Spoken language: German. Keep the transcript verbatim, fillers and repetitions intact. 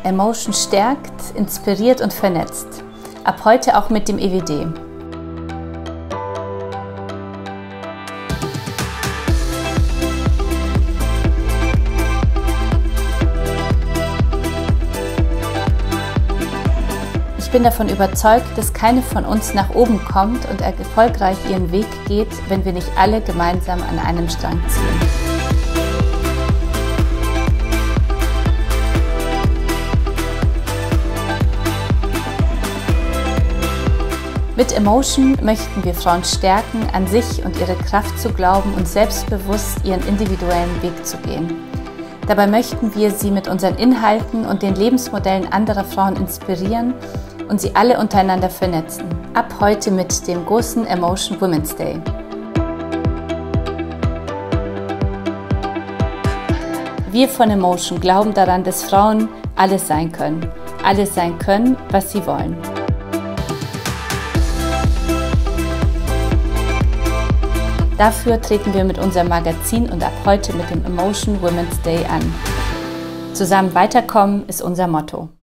Emotion stärkt, inspiriert und vernetzt. Ab heute auch mit dem E W D. Ich bin davon überzeugt, dass keine von uns nach oben kommt und erfolgreich ihren Weg geht, wenn wir nicht alle gemeinsam an einem Strang ziehen. Mit Emotion möchten wir Frauen stärken, an sich und ihre Kraft zu glauben und selbstbewusst ihren individuellen Weg zu gehen. Dabei möchten wir sie mit unseren Inhalten und den Lebensmodellen anderer Frauen inspirieren und sie alle untereinander vernetzen. Ab heute mit dem großen Emotion Women's Day. Wir von Emotion glauben daran, dass Frauen alles sein können. Alles sein können, was sie wollen. Dafür treten wir mit unserem Magazin und ab heute mit dem Emotion Women's Day an. Zusammen weiterkommen ist unser Motto.